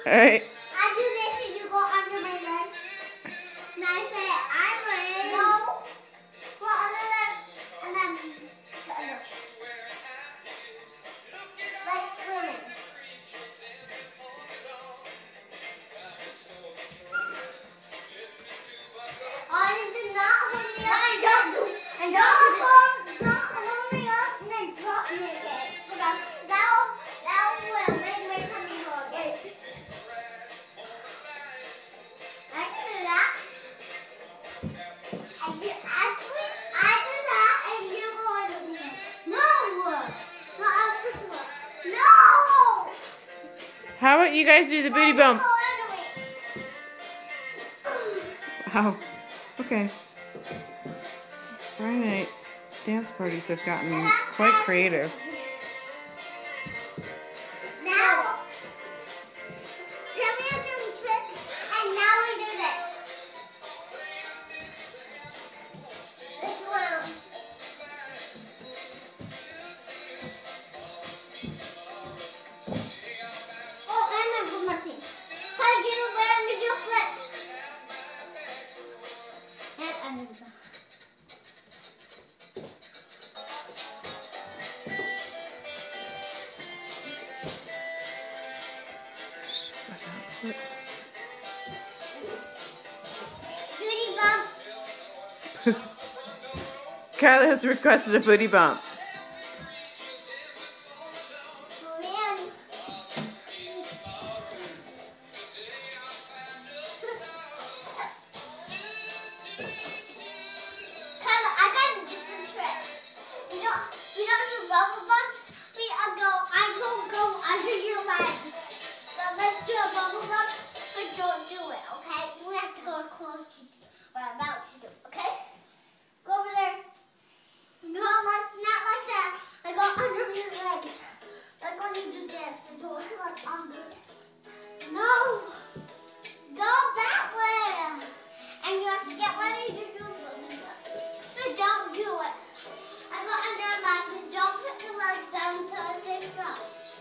Alright. I do this and you go under my leg. And I say, I'm ready. No. Go under leg and then the other. Like swimming. Oh, you did not hold me up. And don't hold me up and then drop me again. Because that will make me come here again. I can do that. And you actually, I do that and you go under me. No! Not this one. No! How about you guys do the booty bump? Go under me. Wow. Okay. Friday night dance parties have gotten quite creative. Now, tell me how to do tricks, and now we do this. This one. Oh, and then one more thing. How to get around and do a flip. And under the That's how it slips. booty bump. Kyla has requested a booty bump. Man. Come, I got a different trick. We don't do bubble bumps. I go under your legs. So let's do a bubble bump, but don't do it, okay? We have to go close to what I'm about to do, okay? Go over there. No, not like that. I go under your legs. Like when you do this. I go like under. No. Go that way. And you have to get ready to do it. But don't do it. I go under your legs and don't put your legs down until they drop.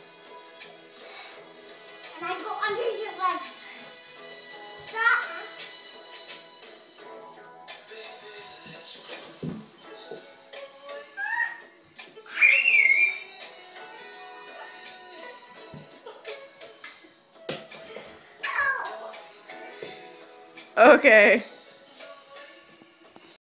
And I go under your legs. Stop. Okay.